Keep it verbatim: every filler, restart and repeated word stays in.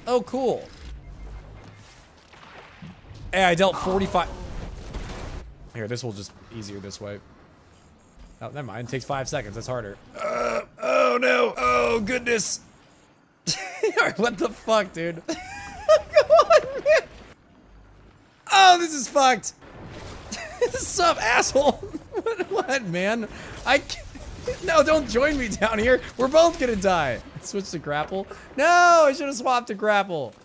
Oh, cool. Hey, I dealt forty-five. Here, this will just easier this way. Oh, never mind. It takes five seconds. That's harder. Uh, oh, no. Oh, goodness. What the fuck, dude? Come on, man. Oh, this is fucked. What's up, asshole? What, what, man? I can't. No, don't join me down here. We're both gonna die. Switch to grapple. No, I should have swapped to grapple.